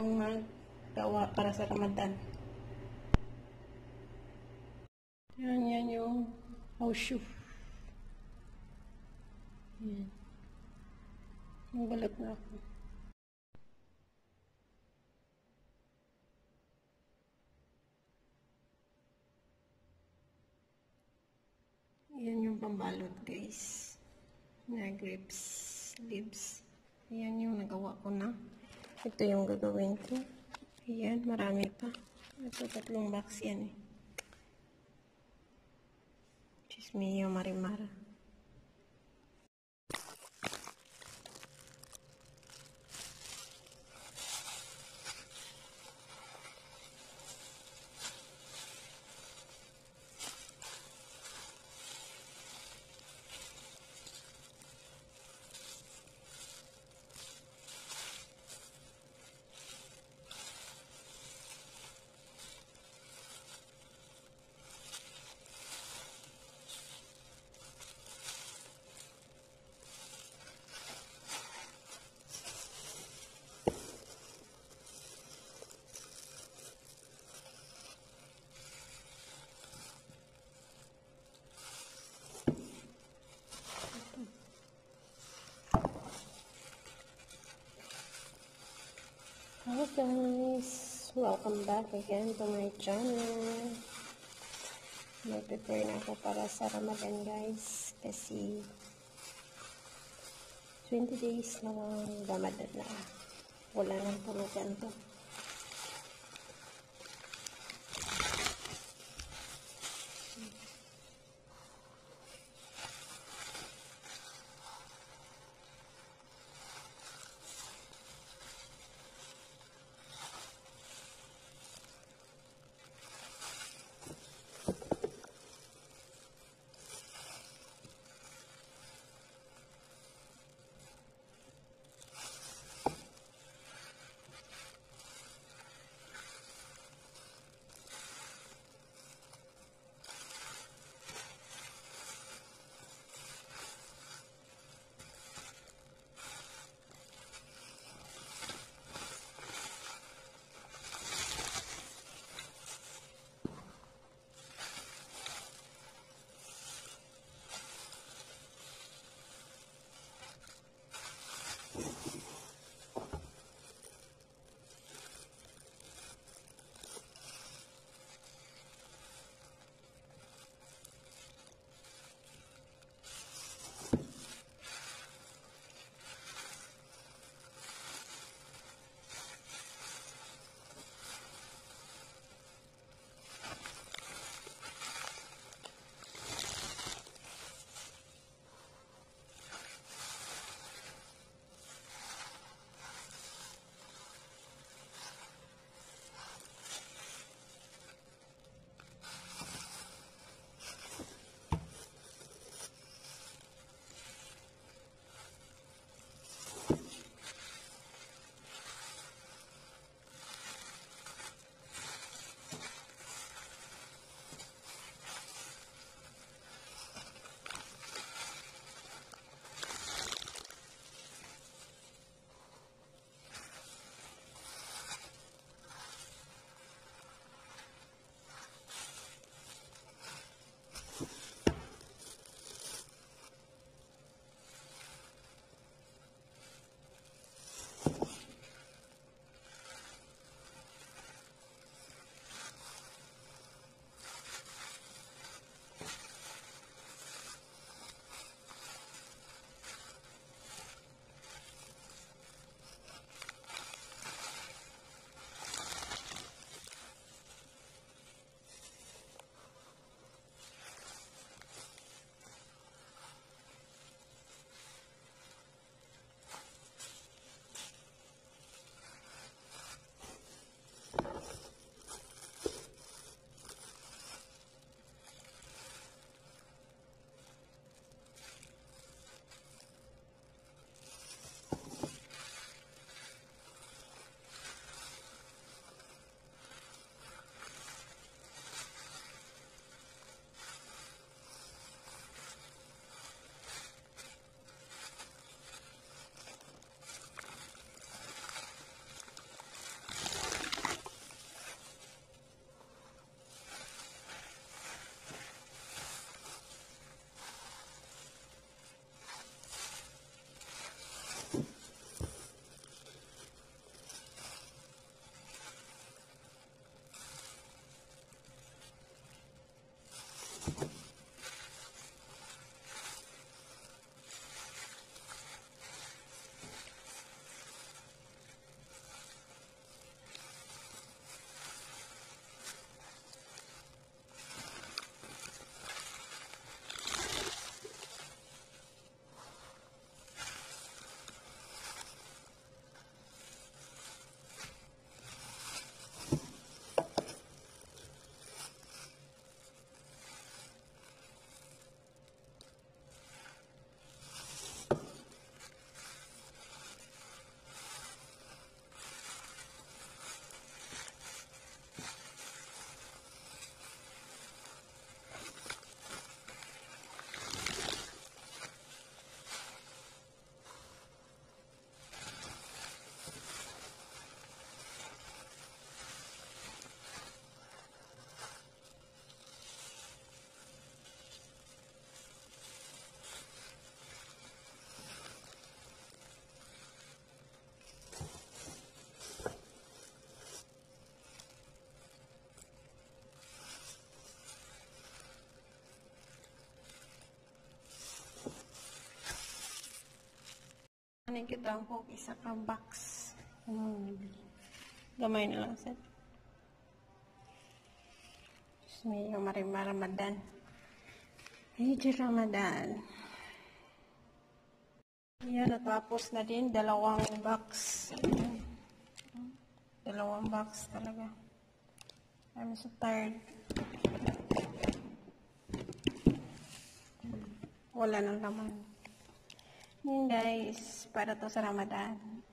Magawa para sa Ramadan. Yan yung house shoe. Yan. Nagbalat na ako. Yan yung pambalot, guys. Na grips, leaves. Ayan yung nagawa ko na. Ito yung gagawin ko. Ayan, marami pa. Ito, 3 box yan eh. Chismillo Marimar. Hello guys, welcome back again to my channel. Mag-prepare na ako para sa Ramadan guys, kasi 20 days na Ramadan na. Wala nang tulugan to. Nakikita ko isa ka box. Gamay na lang set. Bismillah, marimar Ramadan. Hijri Ramadan. Yan, natapos na din. 2 box. Ayan. 2 box talaga. I'm so tired. Wala nang laman. Yun guys, para to sa Ramadan.